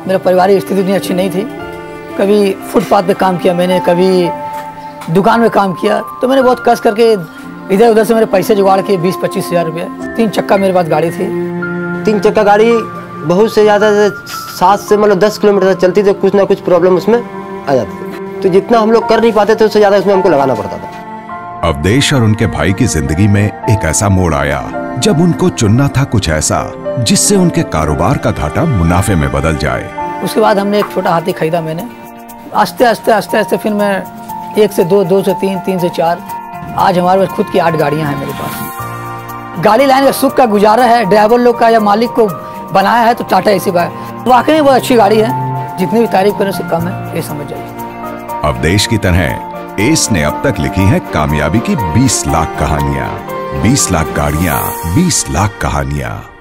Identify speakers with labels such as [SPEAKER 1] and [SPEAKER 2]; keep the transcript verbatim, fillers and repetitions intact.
[SPEAKER 1] मेरा पारिवारिक स्थिति इतनी अच्छी नहीं थी। कभी फुटपाथ पे काम किया मैंने, कभी दुकान में काम किया, तो मैंने बहुत कष्ट करके इधर उधर से मेरे पैसे जुगाड़ के बीस पच्चीस हज़ार रुपये। तीन चक्का मेरे पास गाड़ी थी।
[SPEAKER 2] तीन चक्का गाड़ी बहुत से ज़्यादा सात से मतलब दस किलोमीटर तक चलती, तो कुछ ना कुछ प्रॉब्लम उसमें आ जाती थी। तो जितना हम लोग कर नहीं पाते थे उससे ज़्यादा उसमें हमको लगाना पड़ता था।
[SPEAKER 3] अवदेश और उनके भाई की जिंदगी में एक ऐसा मोड़ आया जब उनको चुनना था कुछ ऐसा जिससे उनके कारोबार का घाटा मुनाफे में बदल जाए।
[SPEAKER 1] उसके बाद हमने एक छोटा हाथी खरीदा मैंने। आस्ते आस्ते आस्ते आस्ते फिर मैं एक से दो, दो से तीन, तीन से चार, आज हमारे पास खुद की आठ गाड़ियां हैं मेरे पास। गाड़ी लाने का सुख का गुजारा है ड्राइवर लोग का या मालिक को बनाया है तो टाटा एसी का है। वाकई में बहुत अच्छी गाड़ी है, जितनी भी तारीफ करें उससे कम है, ये समझ जाइए।
[SPEAKER 3] अवदेश की तरह एस ने अब तक लिखी है कामयाबी की बीस लाख कहानियां, बीस लाख गाड़ियां, बीस लाख कहानियां।